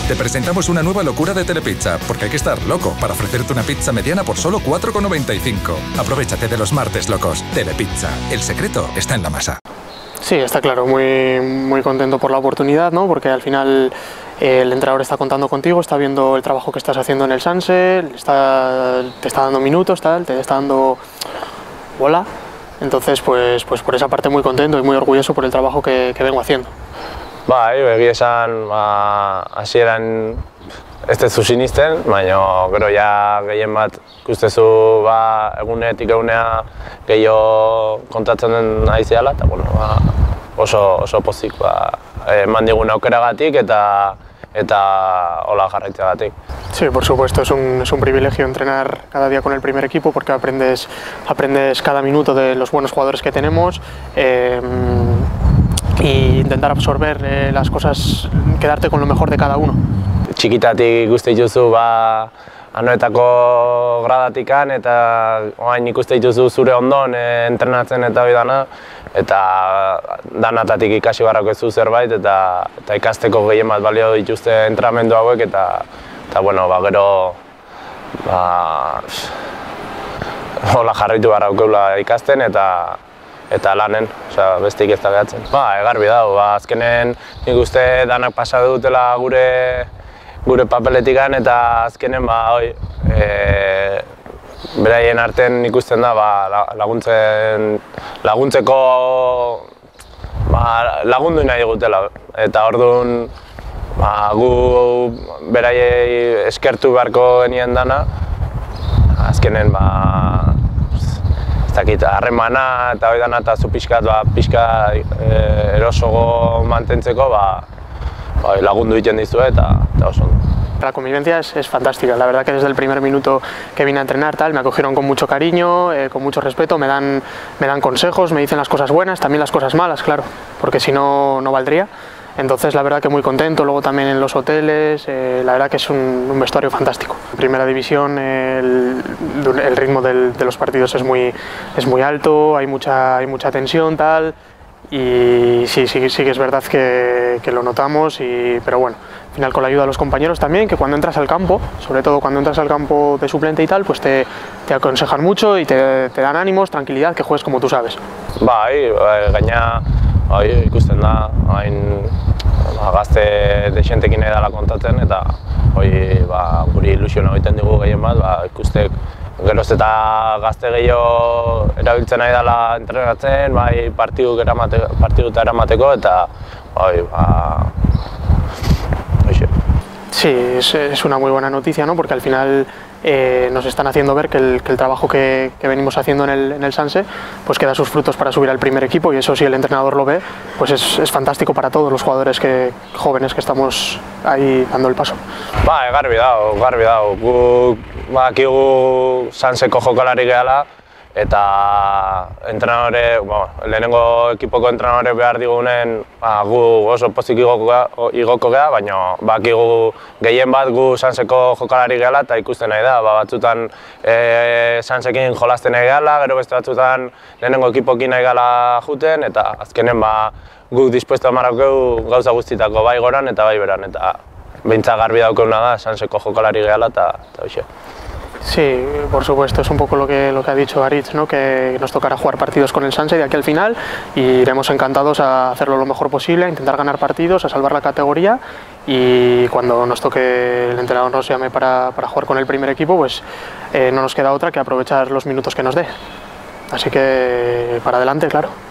Te presentamos una nueva locura de Telepizza, porque hay que estar loco para ofrecerte una pizza mediana por solo 4,95. Aprovechate de los martes locos. Telepizza. El secreto está en la masa. Sí, está claro, muy contento por la oportunidad, ¿no? Porque al final el entrenador está contando contigo, está viendo el trabajo que estás haciendo en el Sanse, te está dando minutos, te está dando bola. Entonces, pues por esa parte muy contento y muy orgulloso por el trabajo que vengo haciendo. Bai, egia esan, hasieran ez tezu sinisten, baina gero ja gehien bat ikustezu egunetik egunea gehiago kontatzen den aizeala, eta bueno, oso pozik eman digun aukeragatik eta hola jarraitzeagatik. Sí, por supuesto, es un privilegio entrenar cada día con el primer equipo porque aprendes cada minuto de los buenos jugadores que tenemos y intentar absorber las cosas, quedarte con lo mejor de cada uno. Txikitatik ikuste dituzu anoetako gradatikan eta orain ikuste dituzu zure ondon entrenatzen eta hori dana, eta danatatik ikasi beharrako zu zerbait eta ikasteko gehien bat balio dituzte entrenamendu hauek eta bueno, gero hola jarraitu beharrakoela ikasten eta lanen, besteik ez da gehatzen. Garbi dago, azkenen nik uste danak pasa dutela gure papeletikan eta azkenen beraien artean ikusten da laguntzeko lagundu nahi digutela. Eta orduan gu beraiei eskertu beharko genien dana, azkenen ez dakit, harremana eta hori dana eta zu pixka erosogo mantentzeko lagundu egiten dizue eta oso ondo. La convivencia es fantástica, la verdad que desde el primer minuto que vine a entrenar me acogieron con mucho cariño, con mucho respeto, me dan consejos, me dicen las cosas buenas, también las cosas malas, claro, porque si no, no valdría. Entonces la verdad que muy contento, luego también en los hoteles, la verdad que es un vestuario fantástico. En primera división el ritmo de los partidos es muy alto, hay mucha tensión tal, y sí que es verdad que lo notamos, pero bueno, al final con la ayuda de los compañeros también, que cuando entras al campo, sobre todo cuando entras al campo de suplente y tal, pues te aconsejan mucho y te dan ánimos, tranquilidad, que juegues como tú sabes. Gaina ikusten da, gazte dexentekin nahi dela kontatzen eta guri ilusiona egiten digu gehien bat, ikustek geroz eta gazte gehiago erabiltzen nahi dela entrenatzen, partiduta eramateko eta Sí, es una muy buena noticia, ¿no? Porque al final nos están haciendo ver que el trabajo que venimos haciendo en el Sanse pues que da sus frutos para subir al primer equipo, y eso, si el entrenador lo ve, pues es fantástico para todos los jugadores jóvenes que estamos ahí dando el paso. Garbi dago. Guk badakigu Sanseko jokalari gehala eta lehenengo ekipoko entrenadore behar digunen gu oso pozik igoko geha, baina bakigu gehien bat gu Sanseko jokalari gehala eta ikusten nahi da. Batzutan Sansekin jolasten nahi gehala, gero beste batzutan lehenengo ekipokin nahi gehala juten, eta azkenen guk dispuesto amarrakeu gauza guztitako bai goran eta bai beran, eta behintzat garbi daukeuna da Sanseko jokalari gehala eta hoxe. Sí, por supuesto, es un poco lo que ha dicho Aritz, ¿no? Que nos tocará jugar partidos con el Sanse de aquí al final y iremos encantados a hacerlo lo mejor posible, a intentar ganar partidos, a salvar la categoría, y cuando nos toque el entrenador nos llame para jugar con el primer equipo, pues no nos queda otra que aprovechar los minutos que nos dé. Así que para adelante, claro.